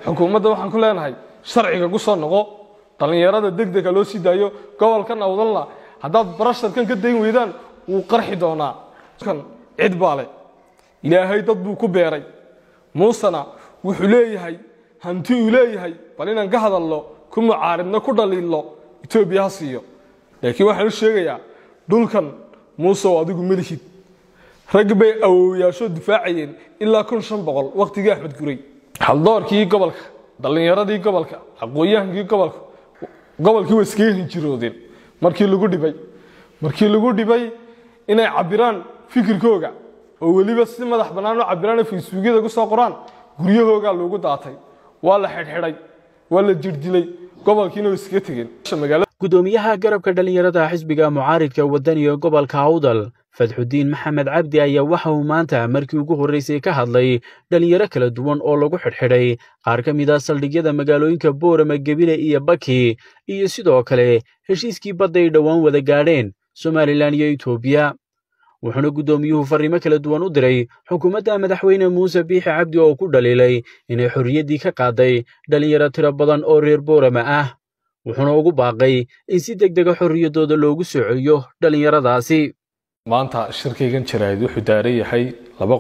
xukuumadda waxaan ku leenahay sharciga ku soo noqo dhalinyarada degdega loo sii daayo gobolkan awdalna haddaad barasharkan ka dayn weydaan wuu qarxi doonaa kan cid baale ilaahay dad buu ku beeray muusana wuxuu leeyahay hanti uu leeyahay bal inaan ka hadalno ku mucaaridna ku dhaliilo Itoobiya siiyo laakiin waxaan sheegayaa dhulkan muuse oo adigu milihid rag bay awooyaasho difaacayeen ilaa 1500 waqtigii Axmed Guray haldoorkii gobolka dhalinyaradii gobolka aqooyahankii gobolkii way iska hinjiroodeen markii lagu dhibay inay cabiraan fikirkooga oo waliba si madax banaan u cabiraan Facebookada ku soo qoraan guryahooga loogu daatay waa la xidhxidhay waa la jirdilay gobolkiina way iska tageen gudoomiyaha garabka dhalinyarada xisbiga mucaaridka wadaniga gobolka Awdal Fadxudiin Maxamed Cabdi ayaa waxa uu maanta markii ugu horeysay ka hadlay dhalinyaro kala duwan oo lagu xidhxidhay qaar ka mid ah saldhigyada magaalooyinka Boorama, Gabiley iyo Baki iyo sidoo kale heshiiskii badda ay dhawaan wada gaadheen Somaliland iyo Itoobiya wuxuuna gudoomiyuhu fariimo kala duwan u diray xukuumadda madaxweyne Muuse Biixi Cabdi oo ku dhaliilay inay xorriyadii ka qaaday dhalinyaro tiro badan oo reer Boorama ah wuxuuna ugu baaqay in si degdeg ah xorriyadooda loogu soo celiyo dhalinyaradaasi maanta shirkaygan jirayd wuxuu daaray yahay laba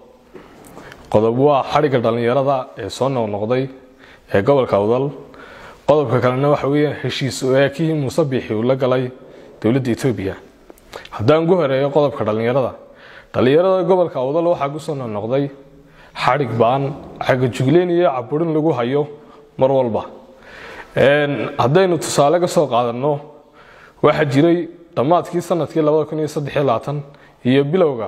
qodob waa xariga dhalinyarada ee soo noqday ee gobolka Awdal qodobka kalena waxa weeyaan heshiis oo ay kii Muuse Biixi uu la galay dawladda Itoobiya haddaan ugu horeeyo qodobka dhalinyarada gobolka Awdal waxa ku soo noqday xarig baan xaga jugleen iyo caburin lagu hayo mar walba haddaynu tusaale ka soo qaadano waxa jiray dhammaadkii sanadkii 2023 iyo bilowga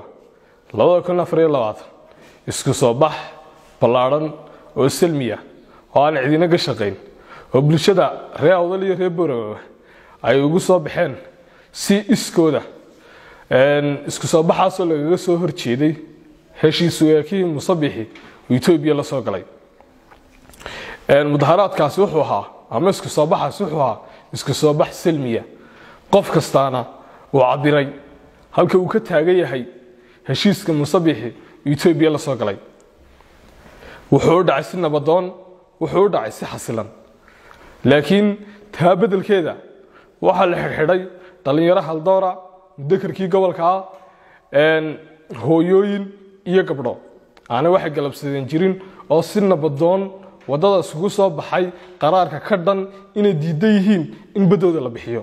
2024 isku soo bax ballaaran oo salmiya oo aan cidina ka shaqeyn oo bulshada reer Awdal iyo reer Boorama ay ugu soo baxeen si iskooda isku soo baxaas oo laga soo horjeeday heshiis weekii Muuse Biixi Itoobiya la soo galay mudaharaadkaasi wuxuu ahaa ama isku soo baxaas wuxuu ahaa isku soo bax salmiya qof kastaana uu cabiray halka uu ka taagan yahay heshiiska Muuse Biixi Itoobiya la soo galay wuxuu dhacay si nabadoon wuxuu dhacay si xasilan laakiin taa bedelkeeda waxa la xirxiray dhalinyaro haldoora mudakarkii gobolka hooyooyin iyo gabdho aana waxa galabsadeen jirin oo si nabadoon wadada isugu soo baxay qaraarka ka dhan inay diidan yihiin in badooda la bixiyo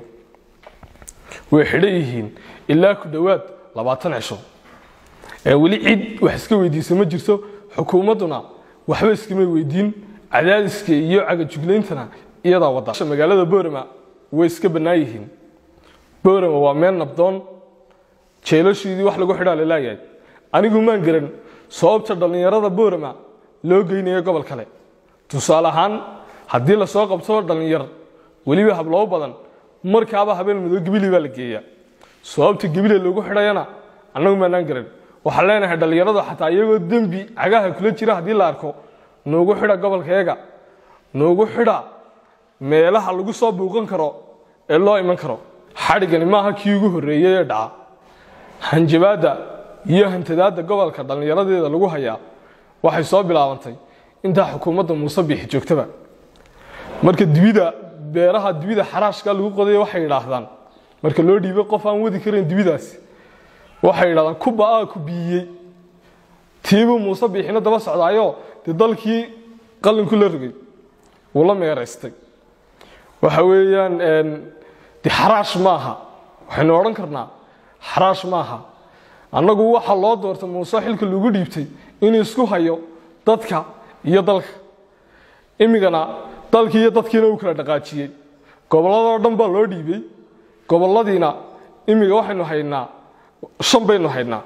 way xidhan yihiin ilaa ku dhawaad 20 cisho wali cid wax iska weydiisay ma jirto xukuumaduna waxba iska weydiin cadaadiska iyo caga jugleentana iyada wada magaalada Boorama way iska banaan yihiin Boorama waa meel nabdoon jeelashiidii wax lagu xidhaa leeyahay anigu maan garan sababta dhalinyarada Boorama loo geynayo gobol kale tusaale ahaan haddii la soo qabto dhalinyar waliba hablo badan markaaba habeen madow Gabiley baa la geeyaa sababta Gabiley loogu xidhayana anagu maan garan waxa leenahay dhalinyarada xataa iyagoo dambi cagaha kula jira hadii la arko noogu xidha gobolkeega noogu xidha meelaha lagu soo buuqan karo ee loo iman karo xarigani maaha kii ugu horeeyay ee dhaca hanjabaada iyo hantadaada gobolka dhalinyaradeeda lagu hayaa waxay soo bilaabantay inta xukuumadda Muuse Biixi joogtaba marka beeraha dibida xaraashka lagu qoday waxay yiraahdaan marka loo dhiibay qof aan wadi karin dibidaas waxay yiraahdaan ku baa ku biyay tiibu Muuse Biixina daba socdaayo dalkii qalinku la rogay wala meereystay waxa weeyaan xaraash maaha waxaan oran karnaa xaraash maaha annagu waxa loo doortay Muuse xilka lagu dhiibtay in isku hayo dadka iyo dalka imigana dalkii iyo dadkiina uu kala dhaqaajiyay gobolada dhan baa loo dhiibay goboladiina imiga waxaynu haynaa 5 baynu haynaa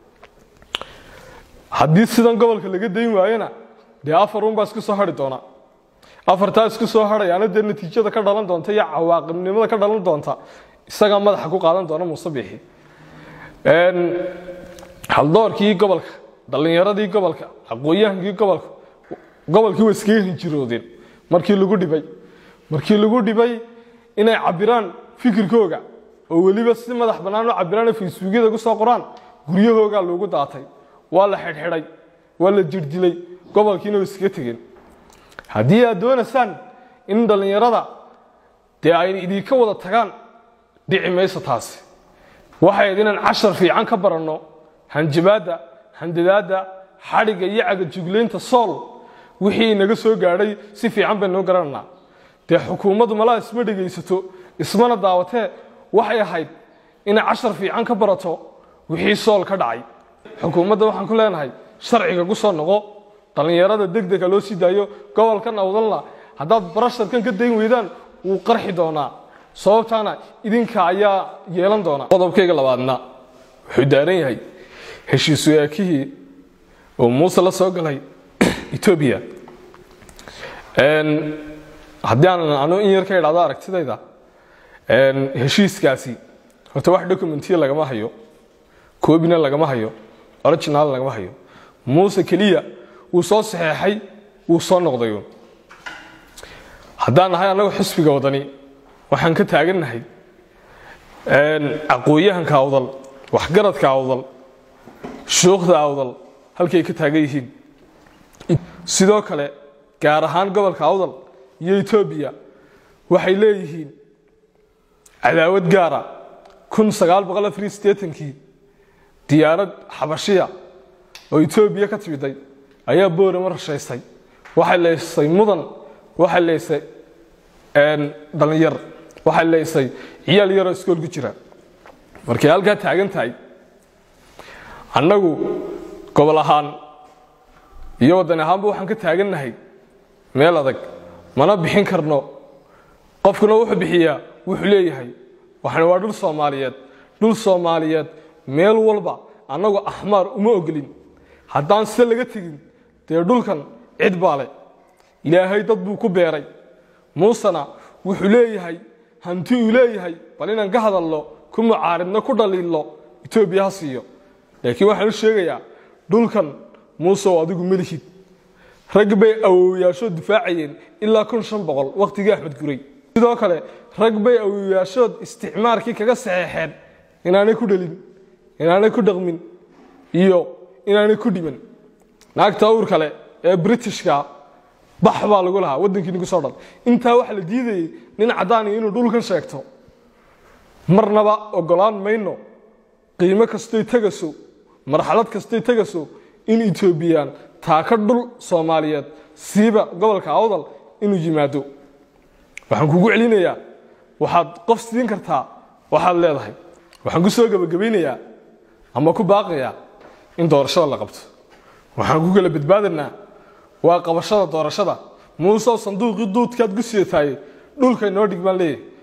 haddii sidan gobolka laga dayn waayana de 4 baa isku soo hari doona 4 isku soo harayana de natiijada ka dhalan doonta iyo cawaaqibnimada ka dhalan doonta isaga madaxa ku qaadan doona Muuse Biixi haldoorkii gobolka dhalinyaradii gobolka aqooyahankii gobolkii way iska hinjiroodeen markii lagu dhibay inay cabiraan fikirkooga oo waliba si madax banaan u cabiraan Facebookada ku soo qoraan guryahooga loogu daatay waa la xidhxidhay waa la jirdilay gobolkiina way iska tageen haddii aad doonaysaan in dhalinyarada dee ay idinka wada tagaan dhici mayso taasi waxay inaan cashar fiican ka baranno hanjabaadda handadaadda xadhigga iyo cagajuglaynta sool wixii naga soo gaadhay si fiican baynu garananaa dee xukuumaddu malaa isma dhegaysato ismana daawatee waxay ahayd inay cashar fiican ka barato wixii sool ka dhacay xukuumadda waxaan ku leenahay sharciga ku soo noqo dhalinyarada degdega loo sii daayo gobolkan awdalna haddaad barasharkan ka dayn weydaan wuu qarxi doonaa sababtaana idinka ayaa yeelan doona qodobkayga labaadna wuxuu daaran yahay heshiis waakihii oo muuse la soo galay Ethiopia haddii aan in yar ka idhaahdo aragtidayda heshiiskaasi horta wax dokumentiya lagama hayo koobina lagama hayo original lagama hayo muuse keliya wuu soo saxeexay wuu soo noqday haddaan nahay annagu xisbiga wadani waxaan ka taagannahay aqooyahanka awdal waxgaradka awdal shuuqda awdal halkay ka taagan yihiin sidoo kale gaar ahaan gobolka awdal iyo Ethiopia waxay leeyihiin cadaawad gaara 1984kii diyaarad xabashiya oo Ethiopia ka timiday ayaa boorama rashaysay waxay leeysay mudan waxay leeysay dhalinyar waxay leeysay ciyaal yar oo iskool ku jira markay halka taagan tahay annagu gobol ahaan iyo wadan ahaanba waxaan ka taagannahay meel adag mana bixin karno qofkuna wuxuu bixiyaa wuxuu leeyahay waxaan waa dhul Soomaaliyeed meel walba annagu ahmar uma ogolin haddaan si laga tagin dee dhulkan cid baale ilaahay dad buu ku beeray muusana wuxuu leeyahay hanti uu leeyahay bal inaan ka hadalno ku mucaaridna ku dhaliilo Ethiopia ha siiyo laakiin waxaan sheegayaa dhulkan muuse oo adigu malihid rag bay awooyaasho difaacayeen ilaa 1500 waqtigii Axmed Guray sidoo kale rag bay awooyaasho isticmaalkii kaga saxeexeen inaanay ku dhalin inaanay ku dhaqmin iyo inaanay ku dhiman naagta uur kale ee Britishka bax baa lagu lahaa wadankii ku soo dhal inta wax la diiday nin cadaan inuu dhulkan sheegto marnaba ogolaan mayno qiimo kastay tagaso marxalad kastay tagaso in Ethiopian taa ka dhul Soomaaliyeed siiba gobolka awdal inuu yimaado waxaan kugu celinayaa waxaad qof siin kartaa waxaad leedahay waxaan ku soo gabagabeynayaa ama ku baaqayaa in doorashada la qabto waxaan ku kala badbaadinaa waa qabashada doorashada muuse sanduuqii duudkaad ku siiyay dhulka inoo dhigmaan leeyahay